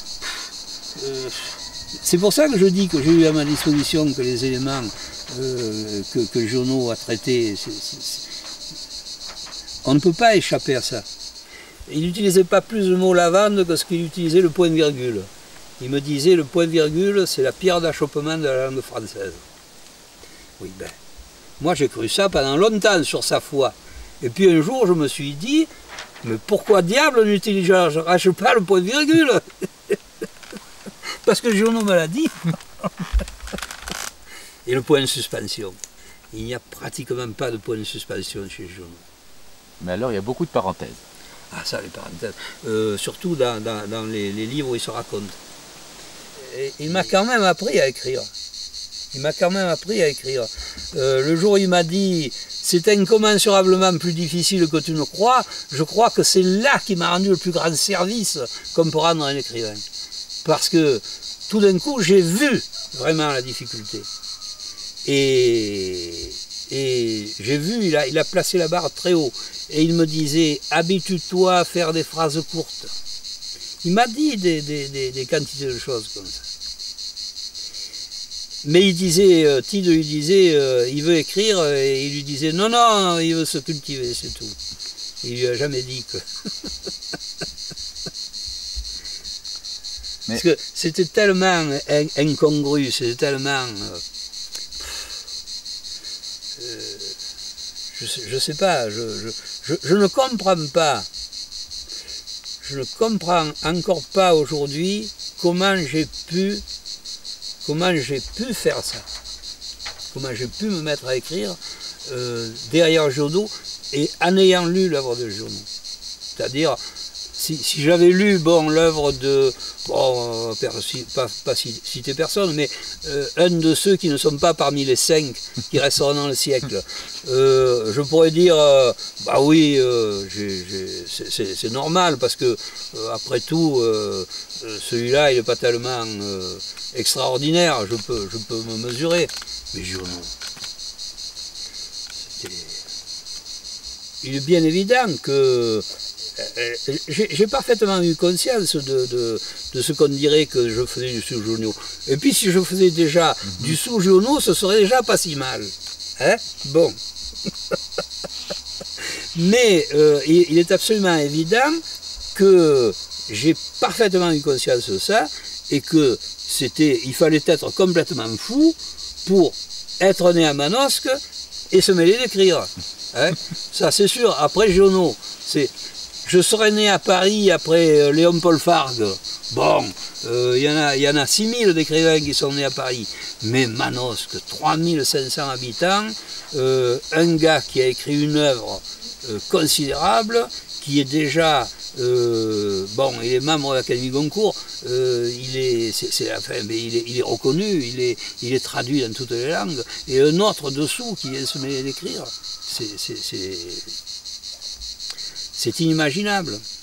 C'est pour ça que je dis que j'ai eu à ma disposition que les éléments que Giono a traités, on ne peut pas échapper à ça. Il n'utilisait pas plus le mot lavande que ce qu'il utilisait le point-virgule. Il me disait le point-virgule, c'est la pierre d'achoppement de la langue française. Oui, ben. Moi j'ai cru ça pendant longtemps sur sa foi. Et puis un jour je me suis dit, mais pourquoi diable n'utilise-je pas le point virgule? Parce que Giono me l'a dit. Et le point de suspension. Il n'y a pratiquement pas de point de suspension chez Giono. Mais alors il y a beaucoup de parenthèses. Ah ça, les parenthèses. Surtout dans les livres où il se raconte. Et il m'a quand même appris à écrire. Le jour où il m'a dit, c'est incommensurablement plus difficile que tu ne crois. Je crois que c'est là qui m'a rendu le plus grand service qu'on peut rendre à un écrivain. Parce que tout d'un coup, j'ai vu vraiment la difficulté. Et j'ai vu, il a placé la barre très haut. Et il me disait, habitue-toi à faire des phrases courtes. Il m'a dit des quantités de choses comme ça. Mais il disait, Tide lui disait, il veut écrire, et il lui disait, non, non, il veut se cultiver, c'est tout. Il lui a jamais dit que... Parce que c'était tellement incongru, c'était tellement... je sais pas, je ne comprends pas. Je ne comprends encore pas aujourd'hui comment j'ai pu faire ça. Comment j'ai pu me mettre à écrire derrière Giono et en ayant lu l'œuvre de Giono. C'est-à-dire, si j'avais lu l'œuvre de, pas citer personne, mais un de ceux qui ne sont pas parmi les 5 qui resteront dans le siècle, je pourrais dire, bah oui, c'est normal, parce que, après tout, celui-là, il n'est pas tellement extraordinaire, je peux me mesurer. Mais Giono, il est bien évident que j'ai parfaitement eu conscience de ce qu'on dirait que je faisais du sous-Giono. Et puis si je faisais déjà du sous-Giono, ce serait déjà pas si mal. Hein? Bon. Mais il est absolument évident que j'ai parfaitement eu conscience de ça et que il fallait être complètement fou pour être né à Manosque et se mêler d'écrire. Hein? Ça c'est sûr. Après Giono, je serais né à Paris après Léon-Paul Fargue. Bon, il y en a 6000 d'écrivains qui sont nés à Paris. Mais Manosque, 3500 habitants, un gars qui a écrit une œuvre considérable, qui est déjà, il est membre de l'Académie Goncourt, il est reconnu, il est traduit dans toutes les langues, et un autre dessous qui vient se mêler d'écrire. C'est inimaginable.